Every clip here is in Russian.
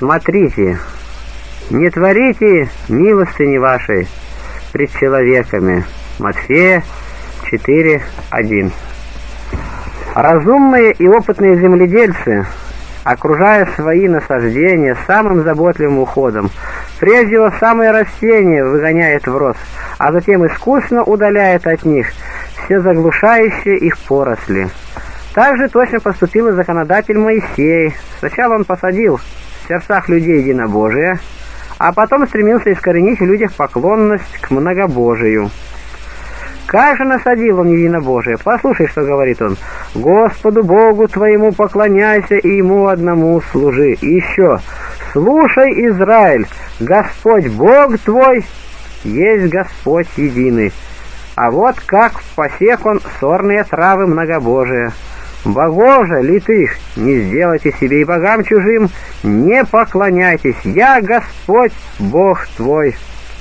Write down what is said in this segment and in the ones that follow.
Смотрите, не творите милостыни вашей пред человеками. Матфея 4:1. Разумные и опытные земледельцы, окружая свои насаждения самым заботливым уходом, прежде всего самые растения выгоняет в рост, а затем искусно удаляет от них все заглушающие их поросли. Так же точно поступил и законодатель Моисей. Сначала он посадил в сердцах людей единобожие, а потом стремился искоренить в людях поклонность к многобожию. Как же насадил он единобожие? Послушай, что говорит он. «Господу Богу твоему поклоняйся и Ему одному служи». И еще: «Слушай, Израиль, Господь Бог твой есть Господь единый». А вот как посек он сорные травы многобожия. «Богов же литых не сделайте себе и богам чужим не поклоняйтесь, я Господь Бог твой».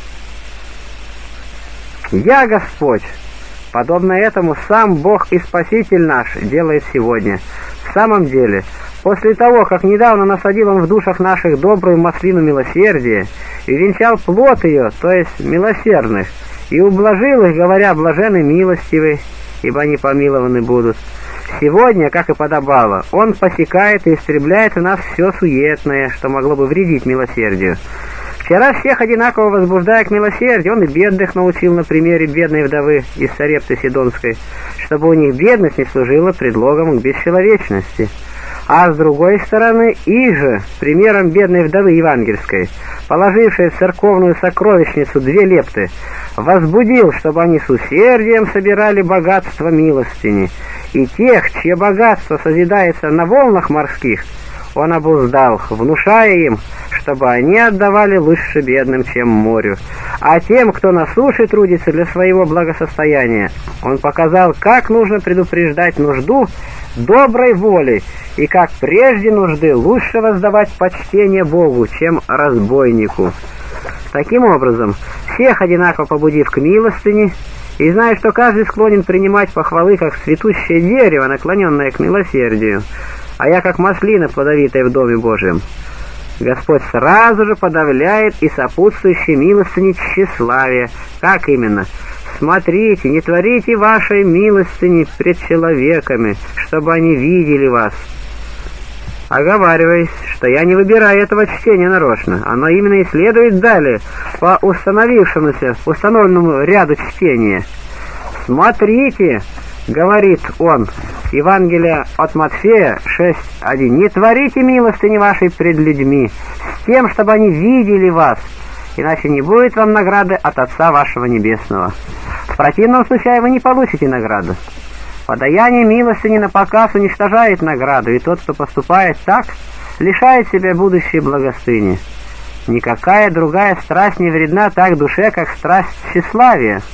«Я Господь». Подобно этому сам Бог и Спаситель наш делает сегодня. В самом деле, после того, как недавно насадил Он в душах наших добрую маслину милосердия и венчал плод ее, то есть милосердных, и ублажил их, говоря: «Блаженны милостивы, ибо они помилованы будут», сегодня, как и подобало, Он посекает и истребляет в нас все суетное, что могло бы вредить милосердию. Вчера всех одинаково возбуждая к милосердию, он и бедных научил на примере бедной вдовы из Сарепты Сидонской, чтобы у них бедность не служила предлогом к бесчеловечности. А с другой стороны, их же примером бедной вдовы евангельской, положившей в церковную сокровищницу 2 лепты, возбудил, чтобы они с усердием собирали богатство милостыни, и тех, чье богатство созидается на волнах морских, он обуздал, внушая им, чтобы они отдавали лучше бедным, чем морю. А тем, кто на суше трудится для своего благосостояния, он показал, как нужно предупреждать нужду доброй волей, и как прежде нужды лучше воздавать почтение Богу, чем разбойнику. Таким образом, всех одинаково побудив к милостыне, и зная, что каждый склонен принимать похвалы, как цветущее дерево, наклоненное к милосердию, а я как маслина плодовитая в Доме Божьем, Господь сразу же подавляет и сопутствующие милостыни тщеславие. Как именно? «Смотрите, не творите вашей милостыни пред человеками, чтобы они видели вас». Оговариваясь, что я не выбираю этого чтения нарочно, оно именно и следует далее по установленному ряду чтения. «Смотрите», — говорит он, Евангелие от Матфея 6:1, «не творите милостыни вашей пред людьми, с тем, чтобы они видели вас, иначе не будет вам награды от Отца вашего Небесного. В противном случае вы не получите награды. Подаяние милостыни на показ уничтожает награду, и тот, кто поступает так, лишает себя будущей благостыни. Никакая другая страсть не вредна так душе, как страсть тщеславия.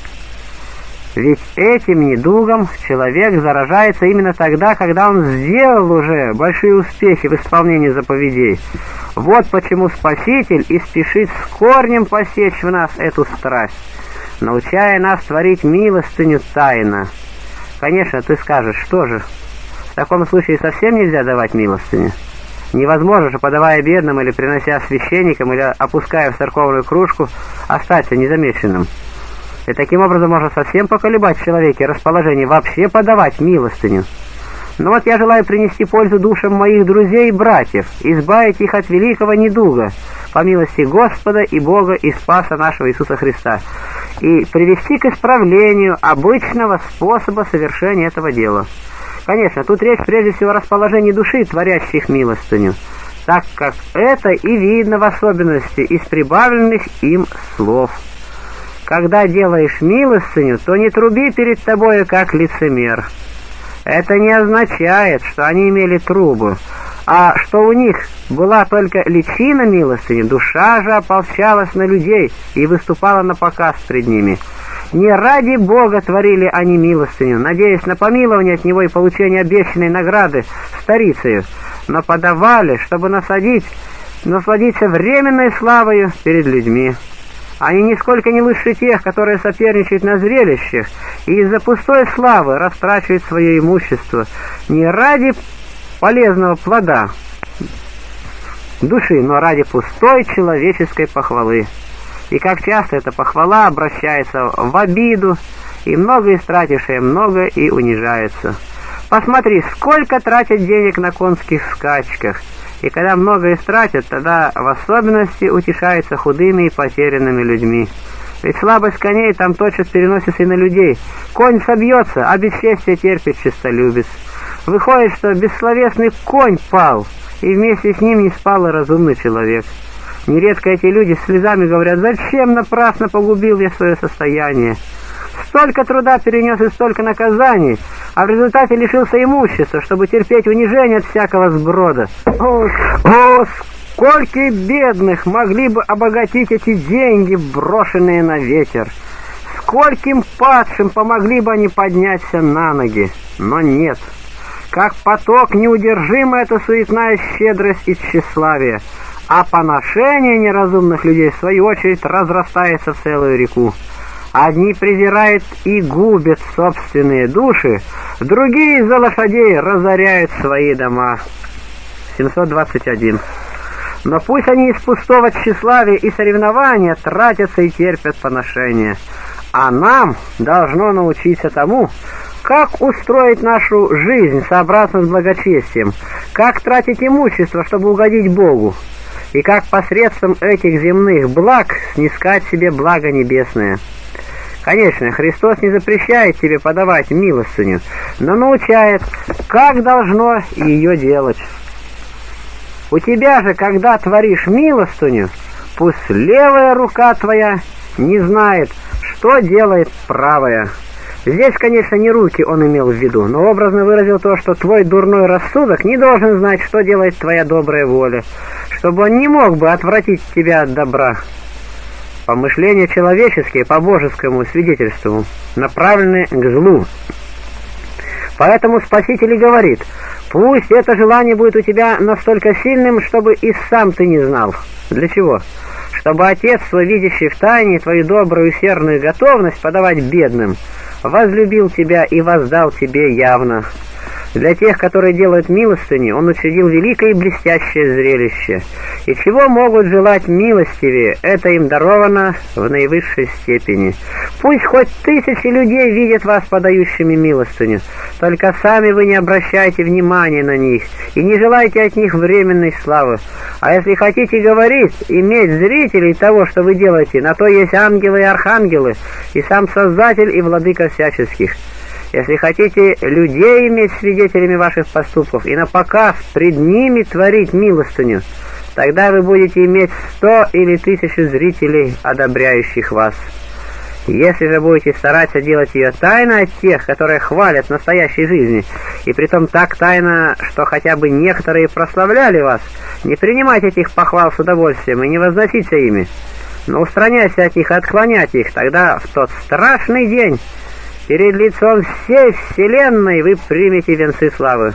Ведь этим недугом человек заражается именно тогда, когда он сделал уже большие успехи в исполнении заповедей. Вот почему Спаситель и спешит с корнем посечь в нас эту страсть, научая нас творить милостыню тайно. Конечно, ты скажешь, что же, в таком случае совсем нельзя давать милостыню? Невозможно же, подавая бедным или принося священникам, или опуская в церковную кружку, остаться незамеченным. И таким образом можно совсем поколебать в человеке расположение вообще подавать милостыню. Но вот я желаю принести пользу душам моих друзей и братьев, избавить их от великого недуга, по милости Господа и Бога и Спаса нашего Иисуса Христа, и привести к исправлению обычного способа совершения этого дела. Конечно, тут речь прежде всего о расположении души, творящих милостыню, так как это и видно в особенности из прибавленных им слов. Когда делаешь милостыню, то не труби перед тобою, как лицемер. Это не означает, что они имели трубу, а что у них была только личина милостыни, душа же ополчалась на людей и выступала на показ пред ними. Не ради Бога творили они милостыню, надеясь на помилование от Него и получение обещанной награды старицею, но подавали, чтобы насладиться временной славою перед людьми. Они нисколько не лучше тех, которые соперничают на зрелищах и из-за пустой славы растрачивают свое имущество не ради полезного плода, души, но ради пустой человеческой похвалы. И как часто эта похвала обращается в обиду, и много истратившее много и унижается. Посмотри, сколько тратят денег на конских скачках, и когда много истратят, тогда в особенности утешаются худыми и потерянными людьми. Ведь слабость коней там тотчас переносится и на людей. Конь собьется, а бесчестие терпит честолюбец. Выходит, что бессловесный конь пал, и вместе с ним не спал и разумный человек. Нередко эти люди с слезами говорят: «Зачем напрасно погубил я свое состояние? Столько труда перенес и столько наказаний, а в результате лишился имущества, чтобы терпеть унижение от всякого сброда. О, сколько бедных могли бы обогатить эти деньги, брошенные на ветер! Скольким падшим помогли бы они подняться на ноги! Но нет. Как поток неудержима эта суетная щедрость и тщеславие, а поношение неразумных людей, в свою очередь, разрастается в целую реку. Одни презирают и губят собственные души, другие из-за лошадей разоряют свои дома. 721. Но пусть они из пустого тщеславия и соревнования тратятся и терпят поношение, а нам должно научиться тому, как устроить нашу жизнь сообразно с благочестием, как тратить имущество, чтобы угодить Богу, и как посредством этих земных благ снискать себе благо небесное. Конечно, Христос не запрещает тебе подавать милостыню, но научает, как должно ее делать. У тебя же, когда творишь милостыню, пусть левая рука твоя не знает, что делает правая. Здесь, конечно, не руки он имел в виду, но образно выразил то, что твой дурной рассудок не должен знать, что делает твоя добрая воля, чтобы он не мог бы отвратить тебя от добра. Помышления человеческие по божескому свидетельству направлены к злу. Поэтому Спаситель и говорит: пусть это желание будет у тебя настолько сильным, чтобы и сам ты не знал. Для чего? Чтобы Отец свой, видящий в тайне твою добрую и усердную готовность подавать бедным, возлюбил тебя и воздал тебе явно. Для тех, которые делают милостыни, он учредил великое и блестящее зрелище. И чего могут желать милостивее, это им даровано в наивысшей степени. Пусть хоть 1000 людей видят вас подающими милостыню, только сами вы не обращайте внимания на них и не желайте от них временной славы. А если хотите говорить, иметь зрителей того, что вы делаете, на то есть ангелы и архангелы, и сам Создатель и Владыка всяческих. Если хотите людей иметь свидетелями ваших поступков и на показ пред ними творить милостыню, тогда вы будете иметь 100 или 1000 зрителей, одобряющих вас. Если же будете стараться делать ее тайно от тех, которые хвалят в настоящей жизни, и притом так тайно, что хотя бы некоторые прославляли вас, не принимайте этих похвал с удовольствием и не возноситься ими, но устраняйся от них и отклоняйте их, тогда в тот страшный день перед лицом всей вселенной вы примете венцы славы.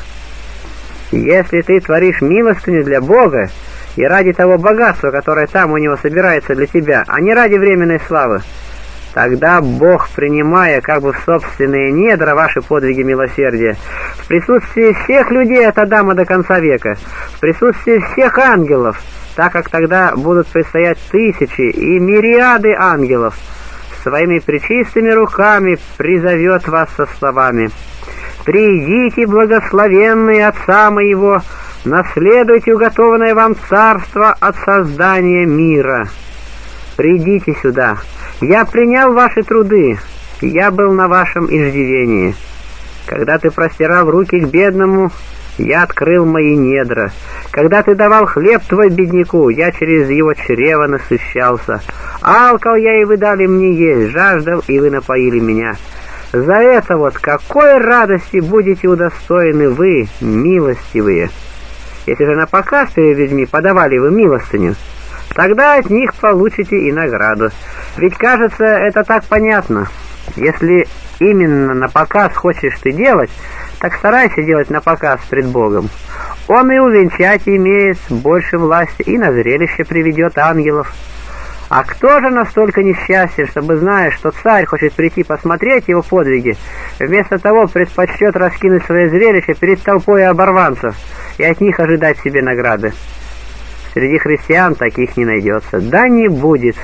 Если ты творишь милостыню для Бога и ради того богатства, которое там у Него собирается для тебя, а не ради временной славы, тогда Бог, принимая как бы в собственные недра ваши подвиги милосердия, в присутствии всех людей от Адама до конца века, в присутствии всех ангелов, так как тогда будут предстоять тысячи и мириады ангелов, своими пречистыми руками призовет вас со словами: «Придите, благословенные Отца моего, наследуйте уготованное вам царство от создания мира. Придите сюда, я принял ваши труды, я был на вашем иждивении. Когда ты простирал руки к бедному, я открыл мои недра. Когда ты давал хлеб твой бедняку, я через его чрево насыщался. Алкал я, и вы дали мне есть, жаждал, и вы напоили меня. За это вот какой радости будете удостоены вы, милостивые! Если же на показ перед людьми подавали вы милостыню, тогда от них получите и награду. Ведь, кажется, это так понятно. Если именно на показ хочешь ты делать, так старайся делать на показ пред Богом. Он и увенчать имеет больше власти, и на зрелище приведет ангелов. А кто же настолько несчастен, чтобы, зная, что царь хочет прийти посмотреть его подвиги, вместо того предпочтет раскинуть свое зрелище перед толпой оборванцев и от них ожидать себе награды? Среди христиан таких не найдется. Да не будет.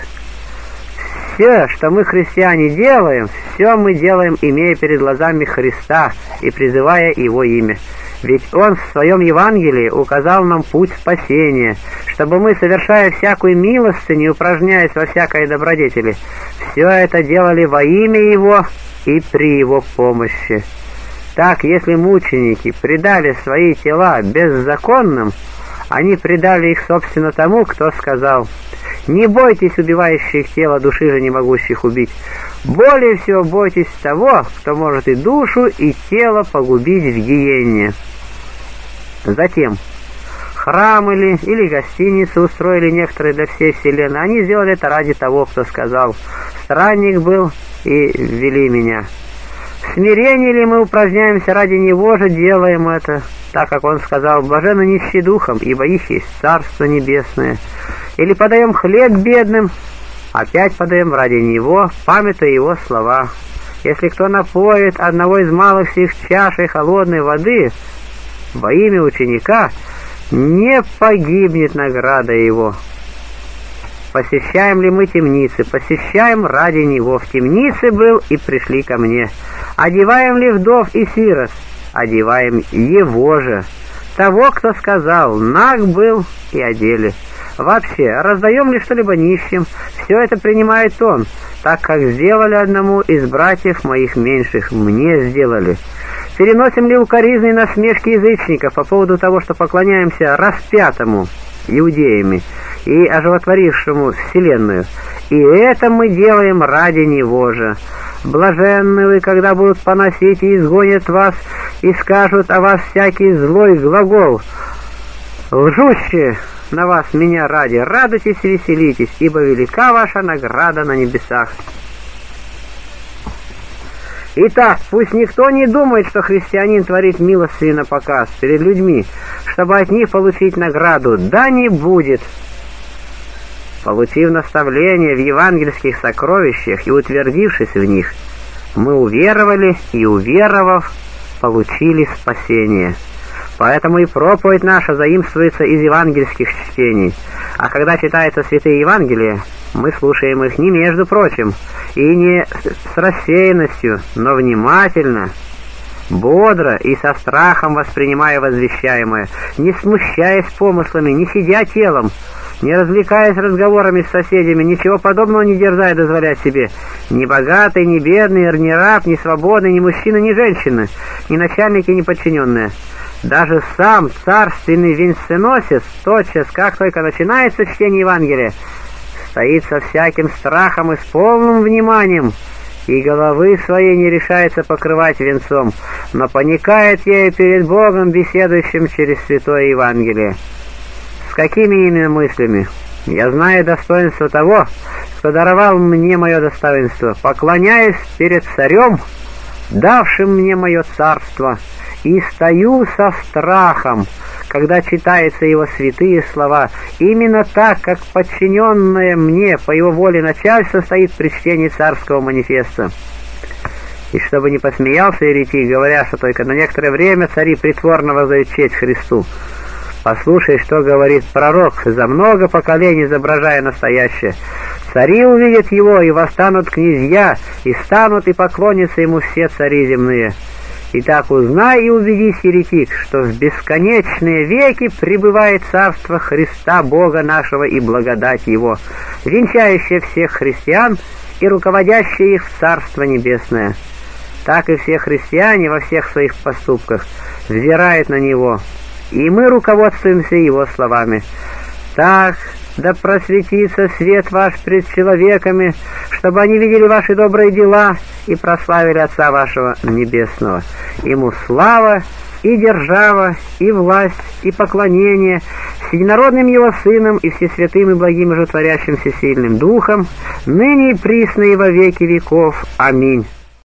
Все, что мы, христиане, делаем, все мы делаем, имея перед глазами Христа и призывая Его имя. Ведь Он в Своем Евангелии указал нам путь спасения, чтобы мы, совершая всякую милостыню, упражняясь во всякой добродетели, все это делали во имя Его и при Его помощи. Так, если мученики предали свои тела беззаконным, они предали их, собственно, тому, кто сказал: «Не бойтесь убивающих тело, души же не могущих убить. Более всего бойтесь того, кто может и душу, и тело погубить в гиенне». Затем, храм или гостиницу устроили некоторые для всей вселенной. Они сделали это ради того, кто сказал: «Странник был, и ввели меня». В смирении ли мы упражняемся ради Него же, делаем это, так как Он сказал: «Блаженны нищие духом, ибо их есть Царство Небесное». Или подаем хлеб бедным, опять подаем ради Него, памятуя Его слова: «Если кто напоит одного из малых сих чашей холодной воды во имя ученика, не погибнет награда его». Посещаем ли мы темницы? Посещаем ради Него. В темнице был, и пришли ко мне. Одеваем ли вдов и сирот? Одеваем Его же. Того, кто сказал: «Наг был, и одели». Вообще, раздаем ли что-либо нищим? Все это принимает Он, так как сделали одному из братьев моих меньших, мне сделали. Переносим ли укоризны и насмешки язычников по поводу того, что поклоняемся распятому иудеями и оживотворившему вселенную? И это мы делаем ради Него же. Блаженны вы, когда будут поносить и изгонят вас, и скажут о вас всякий злой глагол, лжущие на вас меня ради. Радуйтесь и веселитесь, ибо велика ваша награда на небесах. Итак, пусть никто не думает, что христианин творит милостыню на показ перед людьми, чтобы от них получить награду. Да не будет. Получив наставление в евангельских сокровищах и утвердившись в них, мы уверовали и, уверовав, получили спасение. Поэтому и проповедь наша заимствуется из евангельских чтений. А когда читаются святые Евангелия, мы слушаем их не между прочим, и не с рассеянностью, но внимательно, бодро и со страхом воспринимая возвещаемое, не смущаясь помыслами, не сидя телом, не развлекаясь разговорами с соседями, ничего подобного не дерзая дозволять себе. Ни богатый, ни бедный, ни раб, ни свободный, ни мужчина, ни женщина, ни начальники, ни подчиненные. Даже сам царственный венценосец, тотчас, как только начинается чтение Евангелия, стоит со всяким страхом и с полным вниманием, и головы своей не решается покрывать венцом, но поникает ею перед Богом, беседующим через Святое Евангелие. С какими именно мыслями? Я знаю достоинство того, кто даровал мне мое достоинство, поклоняюсь перед царем, давшим мне мое царство, и стою со страхом, когда читаются его святые слова, именно так, как подчиненное мне по его воле начальство стоит при чтении царского манифеста. И чтобы не посмеялся еретик, говоря, что только на некоторое время цари притворно воздают честь Христу. Послушай, что говорит пророк, за много поколений изображая настоящее. Цари увидят его, и восстанут князья, и станут и поклонятся ему все цари земные. Итак, узнай и убедись, еретик, что в бесконечные веки пребывает царство Христа, Бога нашего, и благодать Его, венчающая всех христиан и руководящая их в Царство Небесное. Так и все христиане во всех своих поступках взирают на Него, и мы руководствуемся Его словами. Так, да просветится свет ваш пред человеками, чтобы они видели ваши добрые дела и прославили Отца вашего Небесного. Ему слава и держава, и власть, и поклонение с единородным Его Сыном и всесвятым и благим и животворящим всесильным Духом, ныне и присно и во веки веков. Аминь.